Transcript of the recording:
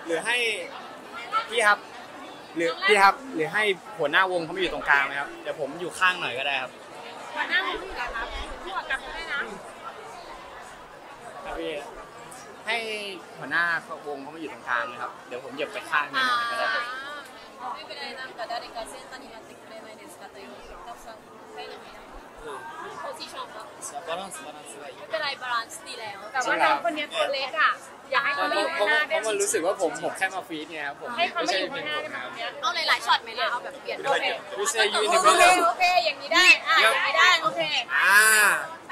หรือให้พี่ครับหรือพี่ครับหรือให้หัวหน้าวงเขามาอยู่ตรงกลางไหมครับเดี๋ยวผมอยู่ข้างหน่อยก็ได้ครับหัวหน้าวงอยู่แล้วครับคู่กับได้นะครับพี่ให้หัวหน้าวงเขามาอยู่ตรงกลางนะครับเดี๋ยวผมเหยียบไปข้างหน่อยก็ได้ไม่เป็นไรなんか誰かセンターになってくれないですかというたくさんใครでもいいโพสิชันบาลานซ์がいいไม่เป็นไรบาลานซ์ดีแล้วแต่ว่าน้องคนนี้ตัวเล็กอ่ะอยากให้เขามาอยู่ข้างหน้าได้เพราะมันรู้สึกว่าผมแค่มาฟีดไงครับผมให้เขามาอยู่ข้างหน้าได้ไหมเอาหลายๆช็อตไหมล่ะเอาแบบเปลี่ยนโอเควิเศษยืนโอเคอย่างนี้ได้อย่างนี้ได้โอเค